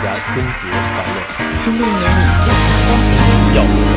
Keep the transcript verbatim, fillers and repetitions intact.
家春节快乐！ 新的一年里要阳光， 要